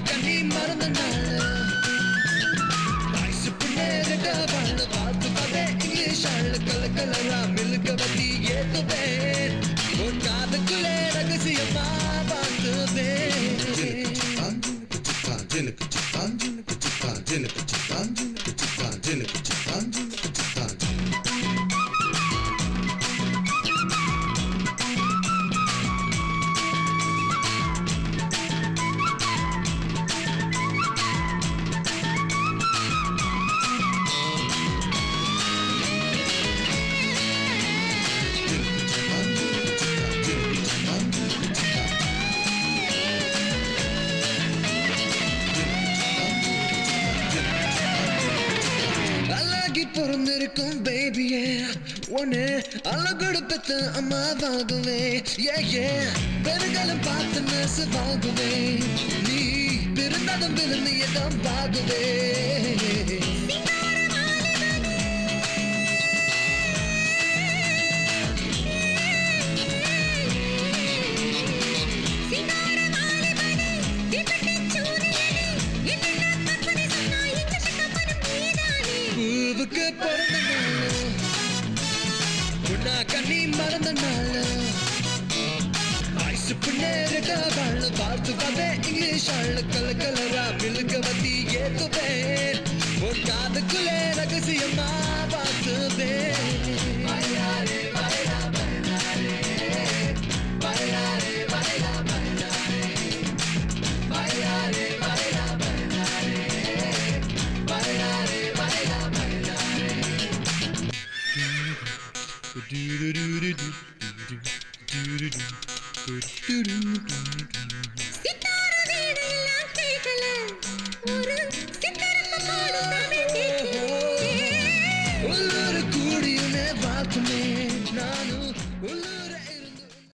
கண்ணி மறந்த நாள் வயசு பின்னேறிட்ட வாழ்ந்த பார்த்து பார்த்தேன் இங்கிலீஷ் ஆள் கலரா மில்க வத்தி ஏத்துவேன் உன் காதுக்குள்ளே ரகசியமா பார்த்துவேன் பொருந்திருக்கும் பேபியே ஒன்னு அழகோடு பெத்த அம்மாவாகுவே ஏ பெருகாலம் பார்த்து நெசவாகுவே நீ பிறந்ததும் பிறந்தியதும் பாகுவே பூவுக்கு பிறந்த நாள் உன்னா கண்ணி மறந்த நாள் வயசு பின்னேறிட்ட வாழ் பார்த்து பார்த்தேன் இங்கிலீஷ் ஆள் கலரா மில்க வத்தி ஏத்துவேன் உன் காதுக்குள்ளே ரகசியமா பார்த்துவேன் சித்தார வீடு எல்லாம் கேட்கல ஒரு